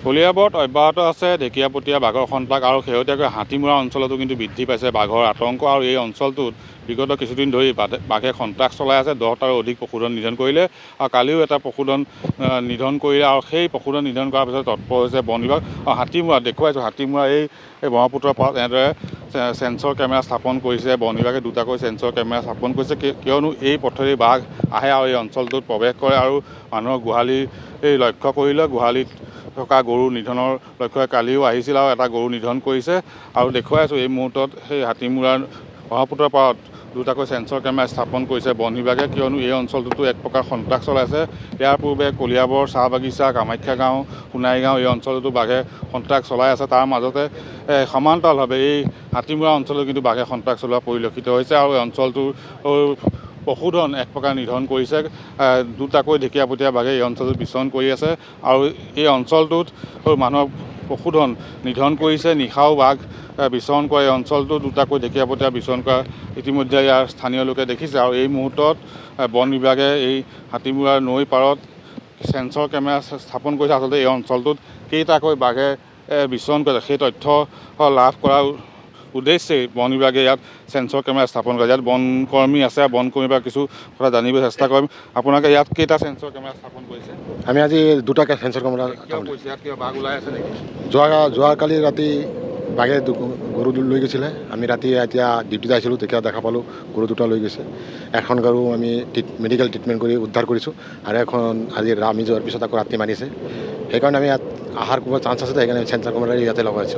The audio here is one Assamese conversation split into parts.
কলিয়াবৰত অব্যাহত আছে ঢেকীয়াপতীয়া বাঘৰ সন্ত্ৰাস আৰু শেহতীয়াকৈ হাতীমূৰা অঞ্চলতো কিন্তু বৃদ্ধি পাইছে বাঘৰ আতংক আৰু এই অঞ্চলটোত বিগত কিছুদিন ধৰি বাঘে সন্ত্ৰাস চলাই আছে 10টাৰো অধিক পশুধন নিধন কৰিলে আৰু কালিও এটা পশুধন নিধন কৰিলে আৰু সেই পশুধন নিধন কৰাৰ পিছত তৎপৰ হৈছে বন বিভাগ আৰু হাতীমূৰা দেখুৱাইছোঁ হাতীমূৰা এই ব্ৰহ্মপুত্ৰৰ পাৰত এনেদৰে সেন্সৰ কেমেৰা স্থাপন কৰিছে বন বিভাগে দুটাকৈ সেন্সৰ কেমেৰা স্থাপন কৰিছে কিয়নো এই পথেৰে বাঘ আহে আৰু এই অঞ্চলটোত প্ৰৱেশ কৰে আৰু মানুহৰ গোহালি লক্ষ্য কৰিলে গোহালিত থকা গৰু নিধনৰ লক্ষ্যৰে কালিও আহিছিল আৰু এটা গৰু নিধন কৰিছে আৰু দেখুৱাই আছোঁ এই মুহূৰ্তত সেই হাতীমূৰাৰ ব্ৰহ্মপুত্ৰৰ পাৰত দুটাকৈ সেন্সৰ কেমেৰা স্থাপন কৰিছে বন বিভাগে কিয়নো এই অঞ্চলটোতো এক প্ৰকাৰ সন্ত্ৰাস চলাইছে ইয়াৰ পূৰ্বে কলিয়াবৰ চাহ বাগিচা কামাখ্যা গাঁও সোণাৰী গাঁও এই অঞ্চলতো বাঘে সন্ত্ৰাস চলাই আছে তাৰ মাজতে সমান্তৰালভাৱে এই হাতীমূৰা অঞ্চলত কিন্তু বাঘে সন্ত্ৰাস চলোৱা পৰিলক্ষিত হৈছে আৰু এই অঞ্চলটোৰ পশুধন এক প্ৰকাৰ নিধন কৰিছে দুটাকৈ ঢেকীয়াপতীয়া বাঘে এই অঞ্চলটোত বিচৰণ কৰি আছে আৰু এই অঞ্চলটোত মানুহৰ পশুধন নিধন কৰিছে নিশাও বাঘ বিচৰণ কৰে এই অঞ্চলটোত দুটাকৈ ঢেকীয়াপতীয়া বিচৰণ কৰা ইতিমধ্যে ইয়াৰ স্থানীয় লোকে দেখিছে আৰু এই মুহূৰ্তত বন বিভাগে এই হাতীমূৰাৰ নৈ পাৰত সেন্সৰ কেমেৰা স্থাপন কৰিছে আচলতে এই অঞ্চলটোত কেইটাকৈ বাঘে বিচৰণ কৰিছে সেই তথ্য লাভ কৰাৰ উদ্দেশ্যে বন বিভাগে ইয়াত সেন্সৰ কেমেৰা স্থাপন কৰে ইয়াত বন কৰ্মী আছে বন কৰ্মীৰ পৰা কিছু কথা জানিব চেষ্টা কৰিম আপোনালোকে ইয়াত কেইটা সেন্সৰ কেমেৰা স্থাপন কৰিছে আমি আজি দুটাকৈ সেন্সৰ কেমেৰা ইয়াত কিবা বাঘ ওলাই আছে নেকি যোৱাকালি ৰাতি বাঘে গৰু লৈ গৈছিলে আমি ৰাতি এতিয়া ডিউটিত আহিছিলোঁ তেতিয়া দেখা পালোঁ গৰু দুটা লৈ গৈছে এখন গৰু আমি মেডিকেল ট্ৰিটমেণ্ট কৰি উদ্ধাৰ কৰিছোঁ আৰু এখন আজি আমি যোৱাৰ পিছত আকৌ ৰাতি মাৰিছে সেইকাৰণে আমি ইয়াত আহাৰ কৰিব চান্স আছে সেইকাৰণে সেন্সৰ কেমেৰা ইয়াতে লগাইছোঁ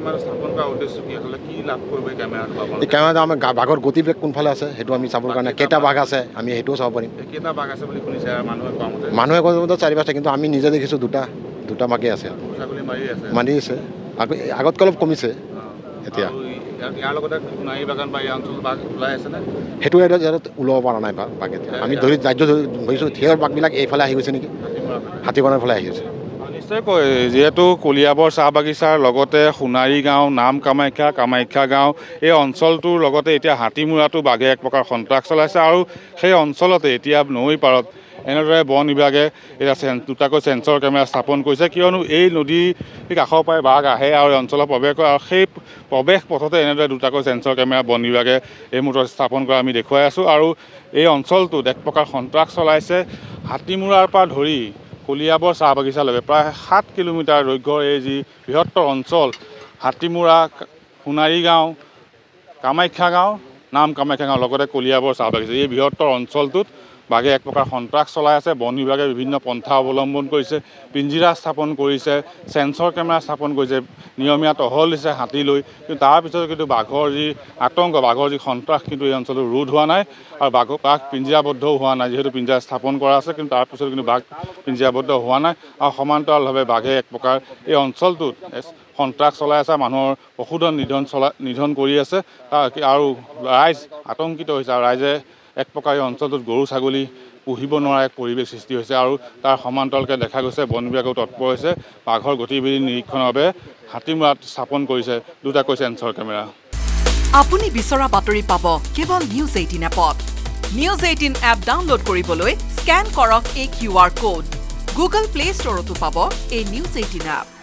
এই কেমেৰাটো আমাৰ বাঘৰ গতিবেগ কোনফালে আছে সেইটো আমি চাবৰ কাৰণে কেইটা বাঘ আছে আমি সেইটোও চাব পাৰিম মানুহে কৈ 4-5টা কিন্তু আমি নিজে দেখিছোঁ দুটা বাঘে আছে মাৰি আছে আগতকৈ অলপ কমিছে এতিয়া সেইটো ইয়াত ওলাব পৰা নাই বাঘ এতিয়া আমি ধৰিছোঁ থিয়ৰ বাঘবিলাক এইফালে আহি গৈছে নেকি হাতীমূৰাৰ ফালে আহি গৈছে নিশ্চয়কৈ যিহেতু কলিয়াবৰ চাহ বাগিচাৰ লগতে সোণাৰী গাঁও নাম কামাখ্যা গাঁও এই অঞ্চলটোৰ লগতে এতিয়া হাতীমূৰাটো বাঘে এক প্ৰকাৰ সন্ত্ৰাস চলাইছে আৰু সেই অঞ্চলতে এতিয়া নৈ পাৰত এনেদৰে বন বিভাগে এতিয়া দুটাকৈ সেন্সৰ কেমেৰা স্থাপন কৰিছে কিয়নো এই নদীৰ কাষৰ পৰাই বাঘ আহে আৰু এই অঞ্চলত প্ৰৱেশ কৰে আৰু সেই প্ৰৱেশ পথতে এনেদৰে দুটাকৈ সেন্সৰ কেমেৰা বন বিভাগে এই মুহূৰ্তত স্থাপন কৰা আমি দেখুৱাই আছোঁ আৰু এই অঞ্চলটোত এক প্ৰকাৰ সন্ত্ৰাস চলাইছে হাতীমূৰাৰ পৰা ধৰি কলিয়াবৰ চাহ বাগিচালৈকে প্ৰায় 7 কিলোমিটাৰ দৈৰ্ঘ্যৰ এই যি বৃহত্তৰ অঞ্চল হাতীমূৰা সোণাৰী গাঁও কামাখ্যা গাঁও নাম কামাখ্যা গাঁও লগতে কলিয়াবৰ চাহ বাগিচা এই বৃহত্তৰ অঞ্চলটোত বাঘে এক প্ৰকাৰ সন্ত্ৰাস চলাই আছে বন বিভাগে বিভিন্ন পন্থা অৱলম্বন কৰিছে পিঞ্জিৰা স্থাপন কৰিছে সেন্সৰ কেমেৰা স্থাপন কৰিছে নিয়মীয়া টহল দিছে হাতীলৈ কিন্তু তাৰপিছত কিন্তু বাঘৰ যি আতংক বাঘৰ যি সন্ত্ৰাস কিন্তু এই অঞ্চলটো ৰোধ হোৱা নাই আৰু বাঘ পিঞ্জিৰাবদ্ধও হোৱা নাই যিহেতু পিঞ্জিৰা স্থাপন কৰা আছে কিন্তু তাৰপিছত কিন্তু বাঘ পিঞ্জিৰাবদ্ধ হোৱা নাই আৰু সমান্তৰালভাৱে বাঘে এক প্ৰকাৰ এই অঞ্চলটোত সন্ত্ৰাস চলাই আছে মানুহৰ পশুধন নিধন কৰি আছে আৰু ৰাইজ আতংকিত হৈছে আৰু ৰাইজে এক প্ৰকাৰ এই অঞ্চলটোত গৰু ছাগলী পুহিব নোৱাৰা এক পৰিৱেশ সৃষ্টি হৈছে আৰু তাৰ সমান্তৰালকৈ দেখা গৈছে বন বিভাগেও তৎপৰ হৈছে বাঘৰ গতিবিধি নিৰীক্ষণৰ বাবে হাতীমূৰাত স্থাপন কৰিছে দুটাকৈ সেন্সৰ কেমেৰা আপুনি বিচৰা বাতৰি পাব কেৱল নিউজ 18 এপত নিউজ 18 এপ ডাউনলোড কৰিবলৈ স্কেন কৰক এই QR কোড গুগল প্লে ষ্টৰতো পাব এই নিউজ 18 এপ